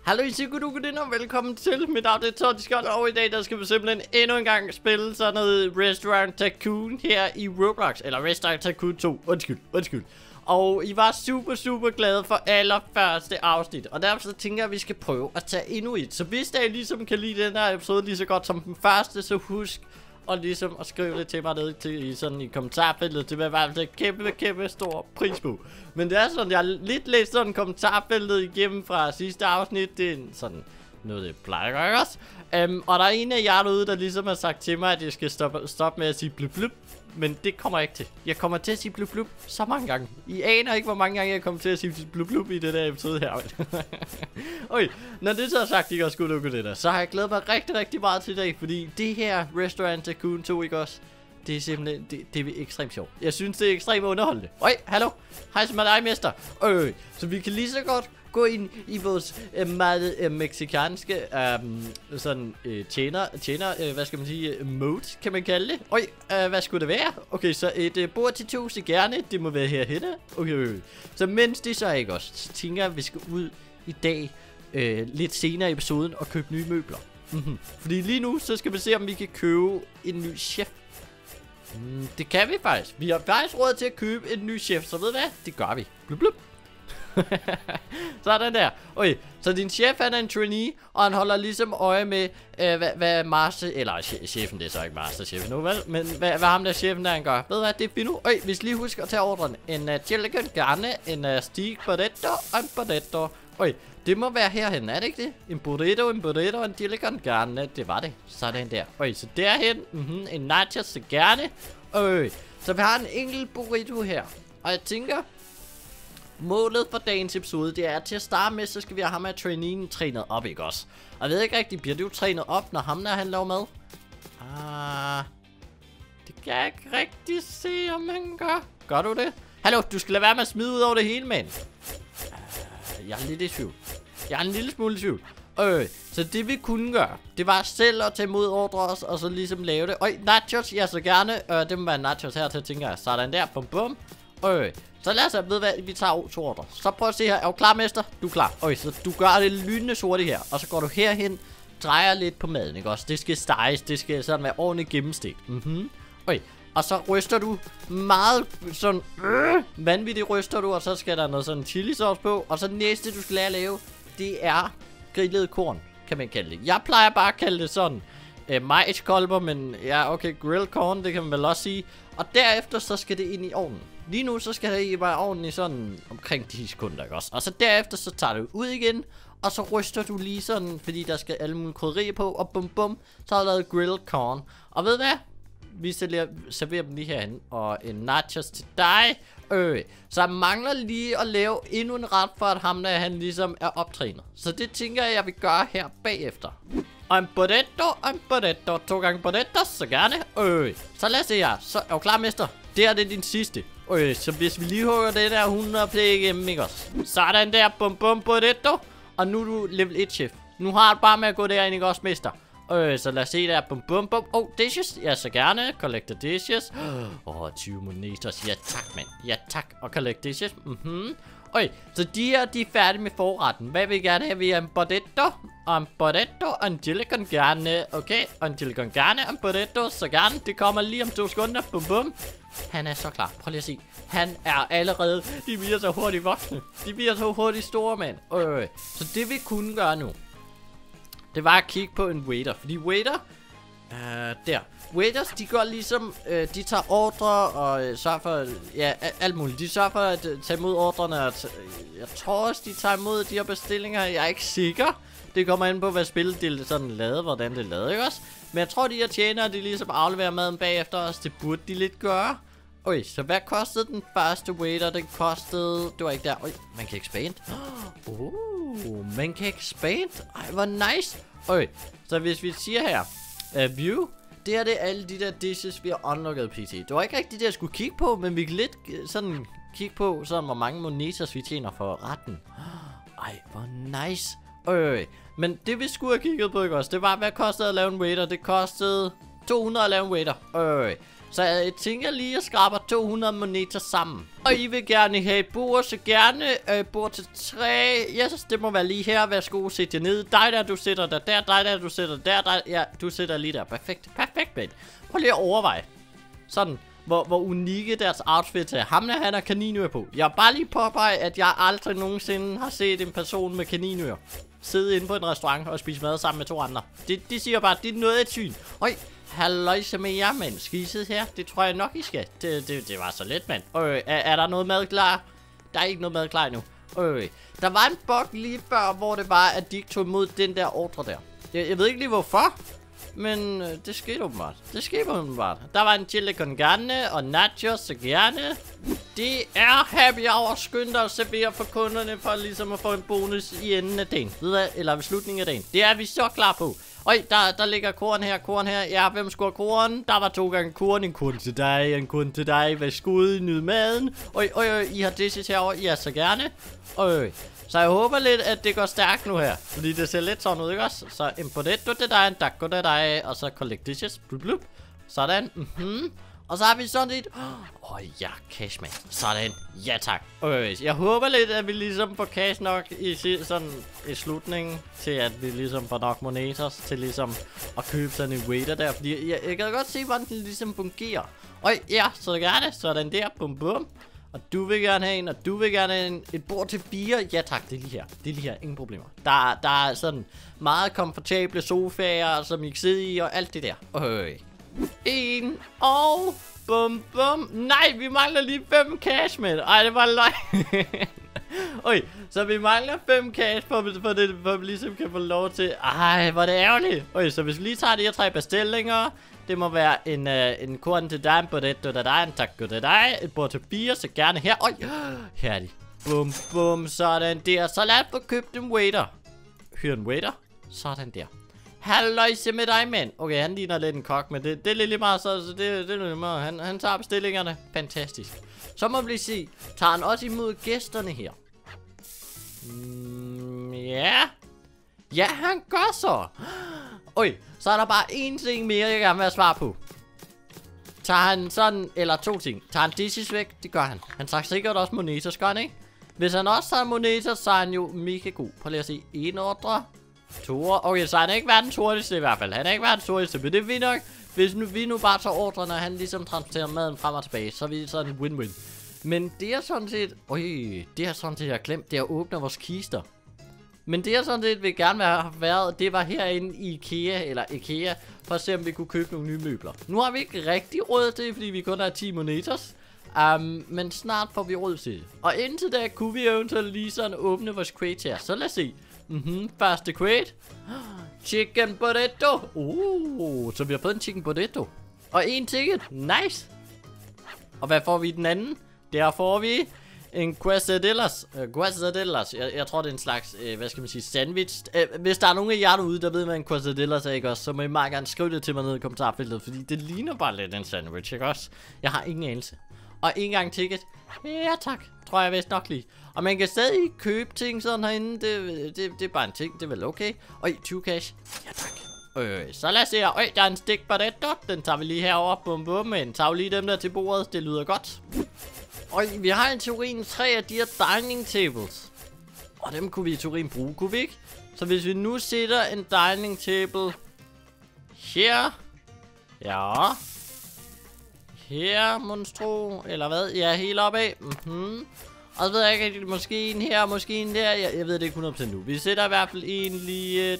Hallo Isigudugudinder, og velkommen til. Mit navn er Tordiskjold, og i dag der skal vi simpelthen endnu en gang spille sådan noget Restaurant Tycoon her i Roblox. Eller Restaurant Tycoon 2, undskyld. Og I var super glade for allerførste afsnit, og derfor så tænker jeg, at vi skal prøve at tage endnu et. Så hvis der ligesom kan lide den her episode lige så godt som den første, så husk og ligesom at skrive det til mig ned til sådan i kommentarfeltet. Det vil være en kæmpe stor pris på. Men det er sådan, jeg har lidt læst sådan kommentarfeltet igennem fra sidste afsnit. Det er sådan noget, det plejer at gøre også. Og der er en af jer derude, der ligesom har sagt til mig, at jeg skal stoppe med at sige blub blub. Men det kommer jeg ikke til. Jeg kommer til at sige blub blub så mange gange. I aner ikke, hvor mange gange jeg kommer til at sige blub blub i det der episode her. Okay, når det så er sagt, ikke også Gudugudinder, så har jeg glædet mig rigtig meget til i dag. Fordi det her Restaurant Tycoon 2, ikke også? Det er simpelthen, det er ekstremt sjovt. Jeg synes, det er ekstremt underholdende. Hallo? Hej med dig, mester. Så vi kan lige så godt gå ind i vores meget mexikanske tjener, hvad skal man sige, mode, kan man kalde det. Hvad skulle det være? Okay, så et bord til 2 gerne, det må være herhenne. Okay. Så mens det så ikke også, så tænker jeg, at vi skal ud i dag, lidt senere i episoden, og købe nye møbler. Fordi lige nu, så skal vi se, om vi kan købe en ny chef. Det kan vi faktisk. Vi har faktisk råd til at købe en ny chef, så ved du hvad? Det gør vi. Blub blub. Sådan der. Okay, så din chef han er en trainee, og han holder ligesom øje med, hvad master, eller chefen, det er så ikke masterchefen nu, vel? Men hvad ham der chefen der han gør. Ved du hvad, det er fint nu. Vi skal lige huske at tage ordren. En chicken garne, en steak burrito og en burrito. Det må være herhen, er det ikke det? En burrito, og en chicken garne, det var det. Sådan der. Så derhen, en nachos gerne. Så vi har en enkelt burrito her. Og jeg tænker, målet for dagens episode, det er til at starte med, så skal vi have ham af traineen trænet op, ikke også? Og jeg ved ikke rigtigt, bliver det jo trænet op, når ham der han laver mad? Det kan jeg ikke rigtig se, om han gør. Gør du det? Hallo, du skal lade være med at smide ud over det hele, mand. Jeg er lidt i tvivl. Jeg er en lille smule i tvivl. Så det vi kunne gøre, det var selv at tage imod ordre os, og så ligesom lave det. Nachos, ja så gerne. Det må være nachos her til, tænker jeg. Sådan der, bum. Så lad os ved hvad, vi tager 2 ordre. Så prøv at se her, er du klar, mester? Du er klar. Så du gør det lynende sorte her. Og så går du herhen, drejer lidt på maden, ikke også? Det skal steges, det skal sådan være ordentligt gennemstegt. Og så ryster du meget sådan vanvittigt ryster du, og så skal der noget sådan chili sauce på. Og så næste du skal lære at lave, det er grillet korn, kan man kalde det. Jeg plejer bare at kalde det sådan majskolber, men ja, okay, grilled corn, det kan man vel også sige. Og derefter så skal det ind i ovnen. Lige nu så skal det i bare ovnen i sådan omkring 10 sekunder, ikke også? Og så derefter så tager du ud igen, og så ryster du lige sådan, fordi der skal alle mulige krydderier på, og bum, så har du lavet grilled corn. Og ved hvad? Vi serverer dem lige herhen, og en nachos til dig. Så jeg mangler lige at lave endnu en ret for, at ham der han ligesom er optrænet. Så det tænker jeg vil gøre her bagefter. Og en burrito, 2 gange burrito, så gerne. Så lad os se her. Så er du klar, mester? Det er din sidste. Så hvis vi lige hugger det der 100 play igennem, ikke også? Sådan der, bum, burrito. Og nu er du level 1 chef. Nu har du bare med at gå derind, ikke også, mester? Så lad os se der, bum. Dishes, ja så gerne. Collect the dishes. 20 moneter, ja tak, mand. Ja tak, og collect dishes. Så de her, de er færdige med forretten. Hvad vil I gerne have? Vi har en burrito, og en chicken gerne. Okay, og en chicken gerne, og en burrito, så gerne. Det kommer lige om 2 sekunder, bum. Han er så klar, prøv lige at se. Han er allerede, de bliver så hurtigt voksne. De bliver så hurtigt store, mand. Så det vi kunne gøre nu, det var at kigge på en waiter. Fordi waiters, de går ligesom, de tager ordre og sørger for, ja, alt muligt. De sørger for at tage imod ordrene. Jeg tror også, de tager imod de her bestillinger. Jeg er ikke sikker. Det kommer ind på, hvad spillet det er sådan lavet, hvordan det er lavet, ikke også? Men jeg tror, de her tjenere, de ligesom afleverer maden bagefter os. Det burde de lidt gøre. Så hvad kostede den første waiter? Den kostede, det var ikke der. Man kan expand. Man kan expand. Hvor nice. Så hvis vi siger her, view, det er det alle de der dishes, vi har unlocket pt. Det var ikke rigtigt det, jeg skulle kigge på, men vi kan lidt sådan kigge på, sådan, hvor mange moneter vi tjener for retten. Hvor nice. Men det vi skulle have kigget på, ikke også? Det var, hvad kostede at lave en waiter? Det kostede 200 at lave en waiter. Så jeg tænker lige, at jeg skraber 200 moneter sammen. Og I vil gerne have et bord, så gerne bord til 3. Yes, det må være lige her. Værsgo, sæt jer ned. Dig der, du sætter dig der. Dig der, du sætter der. Ja, du sætter lige der. Perfekt. Perfekt, Ben. Prøv lige at overveje. Sådan, hvor unikke deres outfit er. Ham der, han har kaninører på. Jeg vil bare lige påpege, at jeg aldrig nogensinde har set en person med kaninører sidde inde på en restaurant og spise mad sammen med 2 andre. De siger bare, det er noget af et syn. Høj, halløjse med jer, mand. Skal I sidde her? Det tror jeg nok, I skal. Det var så let, mand. Er der noget mad klar? Der er ikke noget mad klar endnu. Der var en bug lige før, hvor det var, at de ikke tog imod den der ordre der. Jeg ved ikke lige hvorfor, men det skete åbenbart. Der var en chili con carne og nachos, så gerne. Det er happy hour. Skynd dig at servere for kunderne, for ligesom at få en bonus i enden af dagen. Eller ved slutningen af dagen. Det er vi så klar på. Der ligger korn her. Ja, hvem skulle have korn? Der var 2 gange korn. En korn til dig, en korn til dig. Værsgo, nyd maden. I har dishes herovre. Ja, så gerne. Så jeg håber lidt, at det går stærkt nu her. Fordi det ser lidt sådan ud, ikke også? Så importetto til dig, en taco til dig. Og så collect dishes. Blup. Sådan. Og så har vi sådan et... ja, cash, man. Sådan. Ja, tak. Jeg håber lidt, at vi ligesom får cash nok i slutningen. Til at vi ligesom får nok moneters til ligesom at købe sådan en waiter der. Fordi jeg kan godt se, hvordan den ligesom fungerer. Ja, så gerne. Sådan der. Bum bum. Og du vil gerne have en, og du vil gerne have et bord til 4. Ja tak, det er lige her. Ingen problemer. Der er sådan meget komfortable sofaer, som I kan sidde i, og alt det der. 1 og bum bum. Nej, vi mangler lige 5 cash, med. Ej, det var løgn. Så vi mangler 5 cash, for at vi ligesom kan få lov til... Ej, hvor er det ærgerligt. Så hvis vi lige tager de her 3 bestillinger... Det må være en korn til dig, en potato til dig, en taco til dig, et bord til 4, så gerne her. Her er de. Bum, bum, sådan der. Så lad os få købt en waiter. Hyr en waiter. Sådan der. Halløjse med dig, mand. Okay, han ligner lidt en kok, men det er lidt meget, så det er lidt meget. Han tager bestillingerne. Fantastisk. Så må vi lige se. Tager han også imod gæsterne her? Ja. Ja, han gør så. Så er der bare 1 ting mere, jeg gerne vil have svar på. Tager han sådan, eller 2 ting. Tager han dishes væk? Det gør han. Han tager sikkert også moneters, gør han ikke? Hvis han også tager moneters, så er han jo mega god. Prøv lige at se. 1 ordre. 2 ordre. Okay, så han er ikke verdens hurtigste i hvert fald. Han er ikke verdens hurtigste, men det er fint nok. Hvis vi nu bare tager ordrene, og han ligesom transporterer maden frem og tilbage, så er vi sådan en win-win. Men det er sådan set... det er sådan set, jeg har glemt. Det er at åbne vores kister. Men det jeg sådan set vil gerne have været, det var herinde i IKEA, for at se om vi kunne købe nogle nye møbler. Nu har vi ikke rigtig råd til det, fordi vi kun har 10 moneters. Men snart får vi råd til det. Og indtil da kunne vi eventuelt lige sådan åbne vores crate her. Så lad os se. Første crate. Chicken potato. Så vi har fået en chicken potato. Og 1 ticket. Nice. Og hvad får vi i den anden? Der får vi... en quesadillas. Jeg tror det er en slags, hvad skal man sige, sandwich. Hvis der er nogen af jer derude, der ved hvad en quesadillas er, ikke også, så må I meget gerne skrive det til mig nede i kommentarfeltet, fordi det ligner bare lidt en sandwich, ikke også? Jeg har ingen anelse. Og 1 gang ticket. Ja tak, tror jeg vist nok lige. Og man kan stadig købe ting sådan herinde. Det er bare en ting, det er vel okay. 20 cash. Ja tak. Så lad os se her. Der er en stik potato. Den tager vi lige herover. Bum bum. Men tager lige dem der til bordet. Det lyder godt. Vi har i teorien 3 af de her dining tables. Og dem kunne vi i teorien bruge, kunne vi ikke? Så hvis vi nu sætter en dining table her. Ja. Her, monstro. Eller hvad? Ja, helt opad. Og så ved jeg ikke, måske en her, måske en der. Jeg ved det ikke 100% nu. Vi sætter i hvert fald en lige...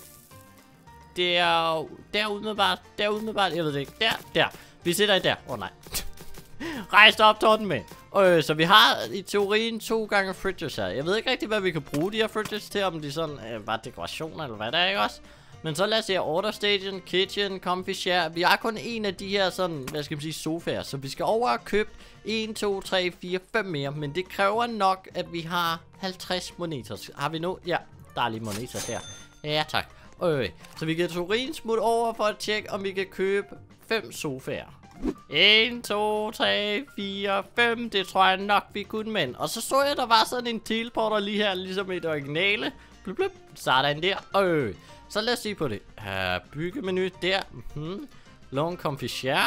Der umiddelbart. Jeg ved det ikke. Der. Vi sætter en der. Nej. Rejs op, Torten med. Så vi har i teorien 2 gange fridges her. Jeg ved ikke rigtig, hvad vi kan bruge de her fridges til. Om de sådan bare dekorationer eller hvad der er, ikke også? Men så lad os se order station, kitchen, comfy share. Vi har kun en af de her sådan, hvad skal man sige, sofaer. Så vi skal over og købe 1, 2, 3, 4, 5 mere. Men det kræver nok, at vi har 50 moneters. Har vi nu? Ja, der er lige moneters her. Ja, tak. Så vi kan teorien smutte over for at tjekke, om vi kan købe 5 sofaer. 1, 2, 3, 4, 5. Det tror jeg nok, vi kunne, men. Og så jeg, der var sådan en teleporter lige her, ligesom et originale. Blup, blup. Sådan der. Så lad os se på det. Byggemenu der. Long comfy share.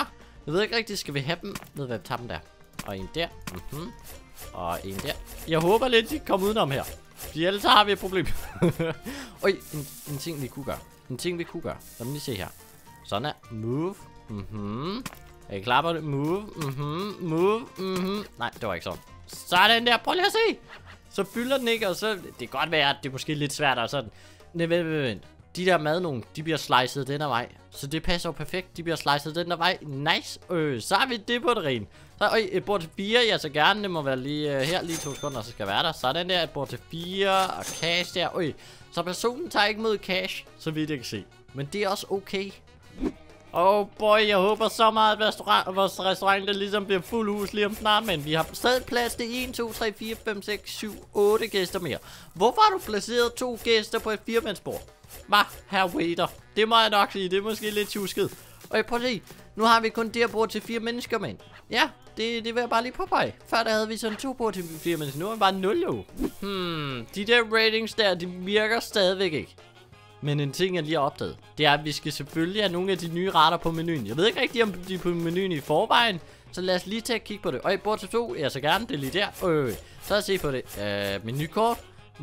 Jeg ved ikke rigtig, skal vi have dem? Ved hvad, vi tager dem der. Og en der. Og en der. Jeg håber lidt, de kommer udenom her. Fordi ellers har vi et problem. Øj, en ting vi kunne gøre. Lad mig lige se her. Sådan her. Move. Er I klar på det? Move. Move. Nej, det var ikke sådan. Sådan der. Prøv lige at se. Så fylder den ikke, og så... Det kan godt være, at det er måske lidt svært og sådan. Nej, vent. De der mad nogen, de bliver slicet den her vej. Så det passer jo perfekt. De bliver slicet den der vej. Nice. Så har vi det på det rene. Så et bord til 4. Jeg så gerne. Det må være lige her. Lige 2 sekunder, så skal være der. Sådan der. Et bord til 4. Og cash der. Så personen tager ikke mod cash, så vidt jeg kan se. Men det er også okay. Boy, jeg håber så meget, at vores restaurant der ligesom bliver fuld hus lige om snart, men vi har stadig plads til 1, 2, 3, 4, 5, 6, 7, 8 gæster mere. Hvorfor har du placeret 2 gæster på et 4-mandsbord? Hvad, herr waiter? Det må jeg nok sige, det er måske lidt tjusket. Prøv at se, nu har vi kun det her bord til 4 mennesker, mand. Ja, det vil jeg bare lige påpege. Før der havde vi sådan 2 bord til 4 mennesker, nu er vi bare 0 jo. De der ratings der, de virker stadigvæk ikke. Men en ting, jeg lige har opdaget, det er, at vi skal selvfølgelig have nogle af de nye retter på menuen. Jeg ved ikke rigtig, om de er på menuen i forvejen. Så lad os lige tage et kig på det. Bord til 2, jeg så gerne, det er lige der. Så lad os se på det. Menukort.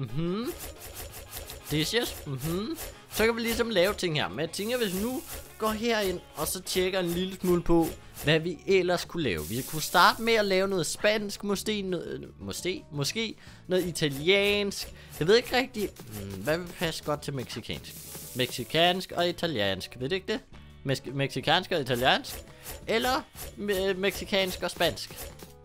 Dishes. Så kan vi ligesom lave ting her. Men jeg tænker, hvis vi nu går herind, og så tjekker en lille smule på, hvad vi ellers kunne lave. Vi kunne starte med at lave noget spansk, måske noget italiensk. Jeg ved ikke rigtigt, hvad vil passe godt til mexicansk. Mexicansk og italiensk, ved du ikke det? Mexicansk og italiensk? Eller mexicansk og spansk?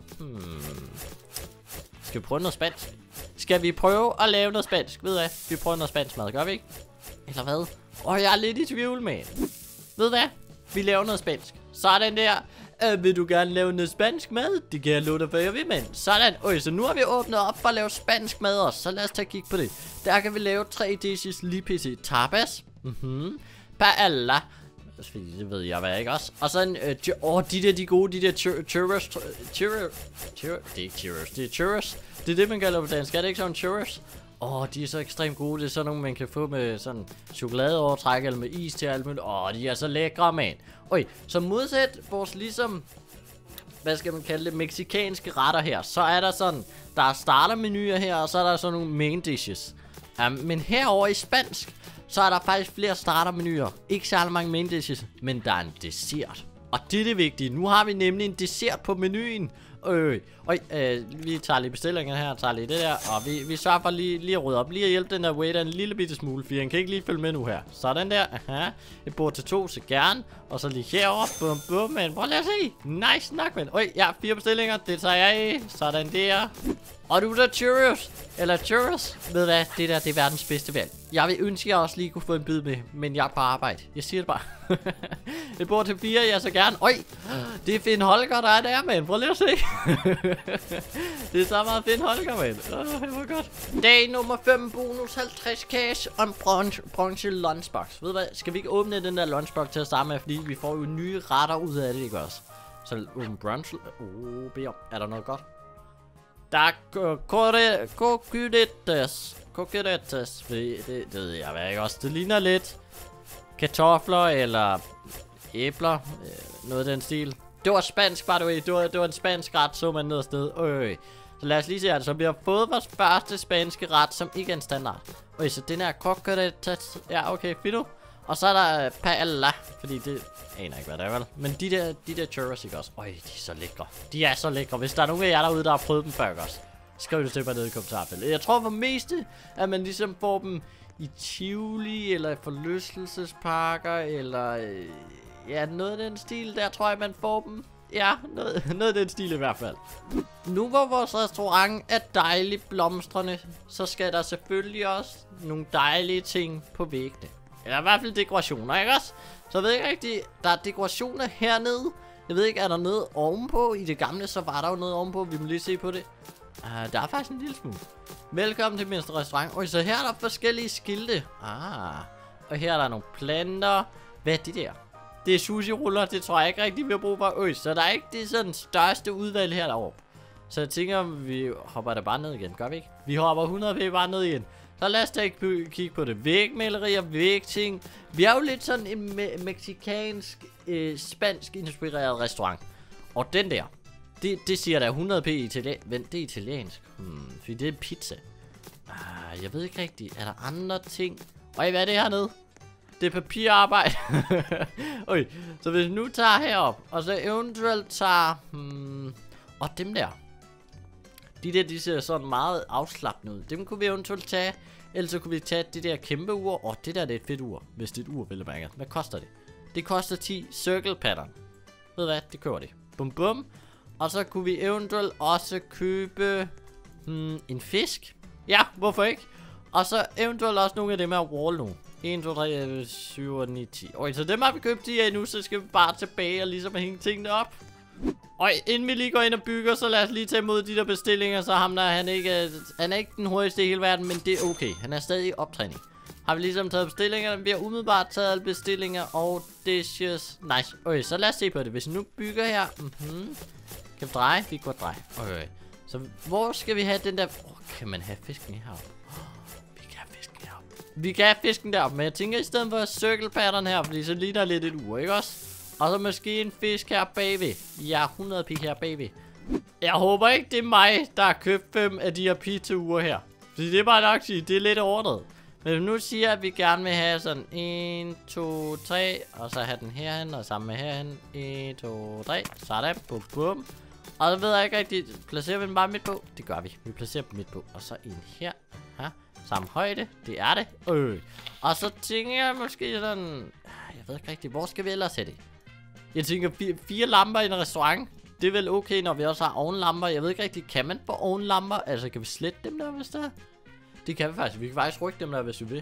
Skal vi prøve noget spansk? Skal vi prøve at lave noget spansk? Ved du hvad? Vi prøver noget spansk mad, gør vi ikke? Eller hvad? Jeg er lidt i tvivl, man. Ved du hvad? Vi laver noget spansk. Sådan der. Vil du gerne lave noget spansk mad? Det kan jeg love dig for, jeg vil, mand. Sådan. Så nu har vi åbnet op for at lave spansk mad også. Så lad os tage kig på det. Der kan vi lave 3 dishes lige pt. Tapas. Paella. Det ved jeg, hvad ikke også. Og så de gode, de der churros. Det er ikke churros, det er churros. Det er det, man kalder på dansk. Er det ikke sådan churros? De er så ekstremt gode. Det er sådan nogle, man kan få med sådan chokoladeovertræk eller med is til alt muligt. De er så lækre, man. Så modsat vores ligesom, hvad skal man kalde det, mexicanske retter her, så er der sådan, der er startermenuer her, og så er der sådan nogle main dishes. Men herover i spansk, så er der faktisk flere startermenuer. Ikke særlig mange main dishes, men der er en dessert. Og det er det vigtige. Nu har vi nemlig en dessert på menuen. Vi tager lige bestillingen her, tager lige det der, og vi sørger for lige at rydde op, lige at hjælpe den der waiter en lille bitte smule, for han kan ikke lige følge med nu her. Sådan der, et bord til 2, så gerne, og så lige herover, bum, men prøv lige at se, nice nok, men, 4 bestillinger, det tager jeg af, sådan der. Og du der churros, ved hvad, det der, det er verdens bedste valg. Jeg vil ønske, at jeg også lige kunne få en bid med, men jeg er på arbejde, jeg siger det bare. Et bord til 4, jeg så gerne. Det er Finn Holger, der er der, mand. Prøv lige at se. Det er så meget Finn Holger, mand. Det var godt. Dag nummer 5, bonus 50 cash og en bronze lunchbox. Ved du hvad, skal vi ikke åbne den der lunchbox til at starte med, fordi vi får jo nye retter ud af det, ikke også? Så åbne brunch. Beder. Er der noget godt? Der er coquerettes. Det ved jeg hvad, ikke også? Det ligner lidt kartofler eller æbler, noget af den stil. Det var spansk, by the way. Det var en spansk ret, så man ned afsted. Så lad os lige se her. Så vi har fået vores første spanske ret, som ikke er en standard. Så den her coquerettes. Ja, okay, fint. Og så er der paella, fordi det aner ikke, hvad det er, vel? Men de der churros, ikke også? De er så lækre. De er så lækre. Hvis der er nogen af jer derude, der har prøvet dem før, også, skriv det til mig nede i kommentarfeltet. Jeg tror for meste, at man ligesom får dem i Tivoli, eller i forlystelsesparker, eller noget af den stil. Der tror jeg, man får dem. Ja, noget af den stil i hvert fald. Nu hvor vores restaurant er dejligt blomstrende, så skal der selvfølgelig også nogle dejlige ting på væggene. Eller i hvert fald dekorationer, ikke også? Så jeg ved ikke rigtigt, der er dekorationer hernede. Jeg ved ikke, er der noget ovenpå? I det gamle, så var der jo noget ovenpå. Vi må lige se på det. Der er faktisk en lille smule. Velkommen til min restaurant. Så her er der forskellige skilte. Og her er der nogle planter. Hvad er det der? Det er sushi-ruller. Det tror jeg ikke rigtig, vi har brug for. Så der er ikke det sådan største udvalg her derovre. Så jeg tænker, vi hopper der bare ned igen. Gør vi ikke? Vi hopper 100p bare ned igen. Så lad os da kigge på det. Vægmalerier, vægting. Vi er jo lidt sådan en mexicansk, spansk inspireret restaurant. Og den der, det siger der 100p italiensk. Vent, det er italiensk. Fordi det er pizza. Jeg ved ikke rigtigt. Er der andre ting? Øj, hvad er det hernede? Det er papirarbejde. Okay, så hvis vi nu tager herop, og så eventuelt tager... og dem der. De ser sådan meget afslappende ud. Dem kunne vi eventuelt tage. Ellers så kunne vi tage det der kæmpe ur. Det der det er et fedt ur. Hvis det er et ur, vil jeg mærke. Hvad koster det? Det koster 10 circle pattern. Ved hvad? Det kører det. Bum bum. Og så kunne vi eventuelt også købe en fisk. Ja, hvorfor ikke? Og så eventuelt også nogle af dem her wall nu. 1, 2, 3, 7, 8, 9, 10. Okay, så dem har vi købt de af nu, så skal vi bare tilbage og ligesom hænge tingene op. Og inden vi lige går ind og bygger, så lad os lige tage imod de der bestillinger. Så ham der, han er ikke den hurtigste i hele verden, men det er okay. Han er stadig i optræning. Har vi ligesom taget bestillingerne? Vi har umiddelbart taget alle bestillinger og dishes. Nice. Okay, så lad os se på det. Hvis vi nu bygger her. Kan vi dreje? Vi kan godt dreje. Okay. Så hvor skal vi have den der... kan man have fisken heroppe? Vi kan have fisken heroppe. Vi kan have fisken deroppe, men jeg tænker i stedet for circle pattern her, fordi så ligner lidt et ur, ikke også? Og så måske en fisk her bagved. Ja, 100 pi her bagved. Jeg håber ikke, det er mig, der har købt 5 af de her pizza-uger her. Fordi det er bare nok sige, det er lidt overdrevet. Men nu siger at vi gerne vil have sådan 1, 2, 3. Og så have den herhen, og sammen med herhen. 1, 2, 3. Sådan, bum bum. Og så ved jeg ikke rigtig, placerer vi den bare midt på? Det gør vi. Vi placerer den midt på. Og så en her. Aha. Samme højde. Det er det. Og så tænker jeg måske sådan... jeg ved ikke rigtig, hvor skal vi ellers have det? Jeg tænker 4 lamper i en restaurant. Det er vel okay, når vi også har ovenlamper. Jeg ved ikke rigtig, kan man få ovenlamper? Altså, kan vi slette dem der, hvis der er? Det kan vi faktisk. Vi kan faktisk rykke dem der, hvis vi vil.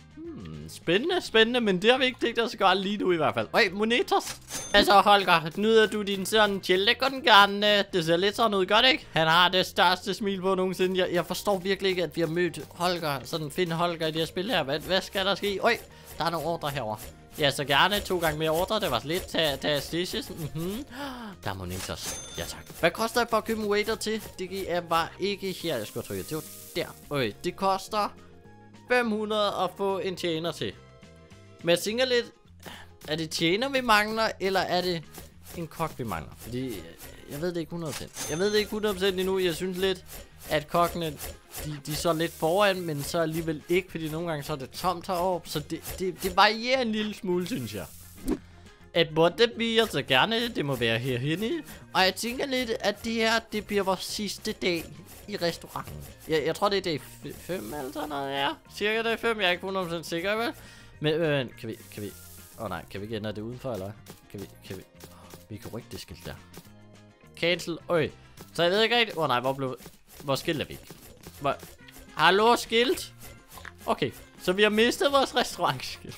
Spændende, men det har vi ikke tænkt os at gøre lige nu i hvert fald. Øj, monetos. Altså, Holger, nyder du din sådan chille con carne? Det ser lidt sådan ud, godt ikke? Han har det største smil på nogensinde. Jeg forstår virkelig ikke, at vi har mødt Holger. Sådan finde Holger i det her spil her. Hvad skal der ske? Øj, der er nogle ordre herovre. Ja, så gerne 2 gange mere ordre. Det var lidt tage stitches. Der er monetos. Ja, tak. Hvad koster det for at købe en waiter til? Det er bare ikke her, jeg skulle trykke. Det var der. Okay, det koster 500 at få en tjener til. Men jeg tænker lidt, er det tjener vi mangler, eller er det en kok vi mangler? Fordi jeg ved det ikke 100%. Jeg ved det ikke 100% endnu. Jeg synes lidt, at kokkene, de er så lidt foran, men så alligevel ikke, fordi nogle gange så er det tomt heroppe. Så det varierer en lille smule, synes jeg. At det bliver så gerne, det må være herhenne. Og jeg tænker lidt, at det her, det bliver vores sidste dag i restauranten. Jeg tror, det er dag 5 eller sådan noget, ja. Cirka dag 5, jeg er ikke 100% sikker, vel? Men kan vi... nej, kan vi ikke ændre det udenfor, eller? Kan vi... vi kan rykke det skilt der. Cancel, så jeg ved ikke rigtigt... nej, hvor skilt er vi ikke? Hallo, skilt? Okay, så vi har mistet vores restaurantskilt.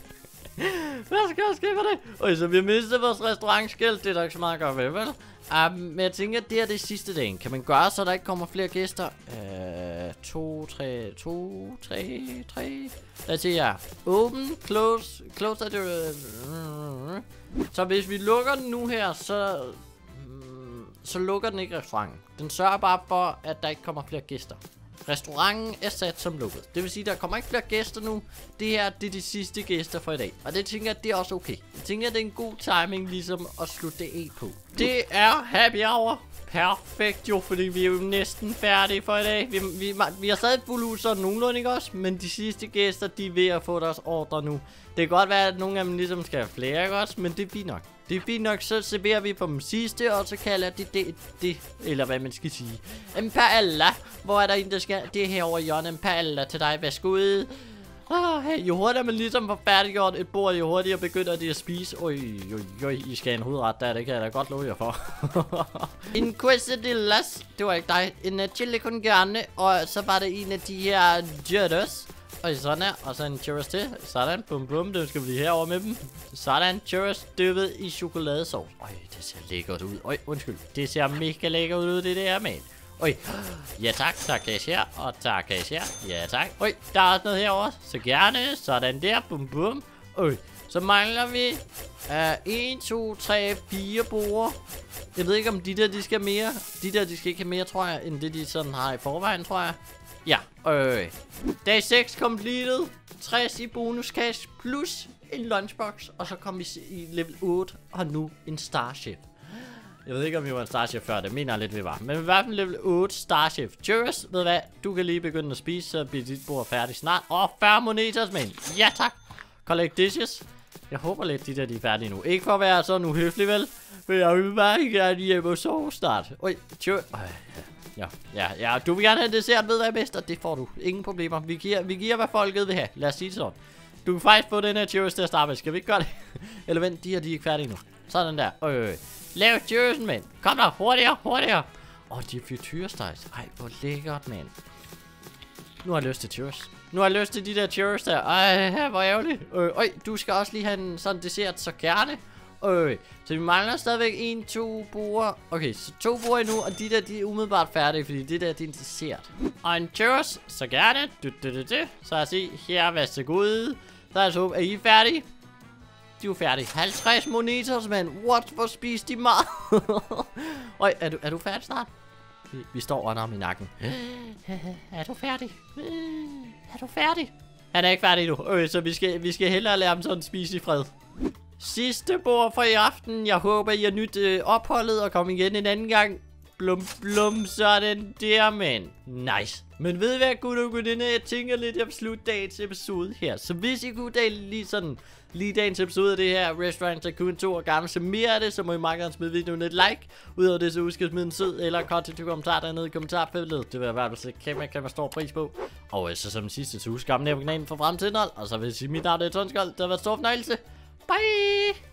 Hvad skal der ske for det? Så vi har mistet vores restaurantskilt. Det er da ikke så meget godt ved, vel? Men jeg tænker, at det er det sidste dagen. Kan man gøre, så der ikke kommer flere gæster? 2, 3. Lad os se her. Open, close er det... Så hvis vi lukker den nu her, så lukker den ikke restauranten. Den sørger bare for, at der ikke kommer flere gæster. Restauranten er sat som lukket. Det vil sige, at der kommer ikke flere gæster nu. Det her, det er de sidste gæster for i dag. Og det tænker jeg, det er også okay. Jeg tænker, at det er en god timing ligesom at slutte det af på. Det er happy hour. Perfekt jo, fordi vi er jo næsten færdige for i dag. Vi har stadig fuld hus sådan nogenlunde, ikke også? Men de sidste gæster, de er ved at få deres ordre nu. Det kan godt være, at nogle af dem ligesom skal have flere, ikke også? Men det er fint nok. Det er fint nok, så serverer vi på dem sidste, og så kalder det, eller hvad man skal sige. En paella. Hvor er der en, der skal? Det er herovre i hjørnet. En paella til dig. Værsgo. Hey, jo hurtigere man ligesom får færdiggjort et bord, jo hurtigere begynder de at spise. I skal have en hovedret der, det kan jeg da godt love jer for. En quesadillas, det var ikke dig. En chili con carne, og så var det en af de her churros. Og sådan her, og så en churros til. Sådan, bum bum, det skal vi lige herover med dem. Sådan, churros dyppet i chokoladesauce. Det ser lækkert ud. Undskyld, det ser mega lækkert ud, det der, mand. Ja tak, tak cashier, og tak cashier. Ja tak. Der er også noget herovre, så gerne. Sådan der, bum bum. Så mangler vi 1, 2, 3, 4 borde. Jeg ved ikke om de der, de skal mere. De der, de skal ikke have mere, tror jeg, end det de sådan har i forvejen, tror jeg. Ja, dag 6 completed. 60 i bonus cash plus en lunchbox. Og så kom vi i level 8 og nu en Starship. Jeg ved ikke, om vi var en Starship før, det mener jeg lidt, vi var. Men i hvert fald level 8 Starship. Juris, ved hvad? Du kan lige begynde at spise, så bliver dit bord færdigt snart. 40 moneter, men ja tak. Collect dishes. Jeg håber lidt, de er færdige nu. Ikke for at være sådan uhøflig, vel? Men jeg vil bare gerne hjem og sove snart. Juris. Ja, du vil gerne have dessert, ved hvad bedst, og det får du. Ingen problemer. Vi giver, hvad folket vil have. Lad os sige det sådan. Du kan faktisk få den her Juris til at starte med. Skal vi ikke gøre det? Eller vent, de er ikke færdige nu. Sådan der. Lav Jurisen, mand. Kom der, hurtigere. De er frityrestegs. Ej, hvor lækkert, mand. Nu har jeg lyst til Juris. Nu har jeg lyst til de der Juris der. Ej, hvor ærgerligt. Du skal også lige have en sådan dessert, så gerne. Så vi mangler stadigvæk 1-2 borer. Okay, så 2 borer endnu, og de der, de er umiddelbart færdige, fordi det der, det er en dessert. Og en Juris, så gerne. Så jeg siger, her, vær så god. Så jeg så, er I færdige? De er færdige. 50 moneter, mand. What? Hvor spiser de meget? Er du færdig snart? Vi står under ham i nakken. Er du færdig? Er du færdig? Han er ikke færdig nu. Så vi skal hellere lade ham sådan spise i fred. Sidste bord for i aften. Jeg håber, I har nydt opholdet og kommer igen en anden gang. Blum, sådan der, mand. Nice. Men ved I hvad, gutter og gudinder? Jeg tænker lidt, jeg vil slutte dagens episode her. Så hvis I kunne lige dagens episode af det her Restaurant Tycoon 2 og gerne se mere af det, så må I meget gerne smide videoen et like. Udover det, så husk at smide en sød eller kontent kommentar dernede i kommentarfeltet. Det vil jeg i hvert fald kæmpe stor pris på. Og så som sidste, så husk at abonnere på kanalen for fremtiden. Og så vil jeg sige, mit navn er Tonskold. Det har været stor fornøjelse. Bye!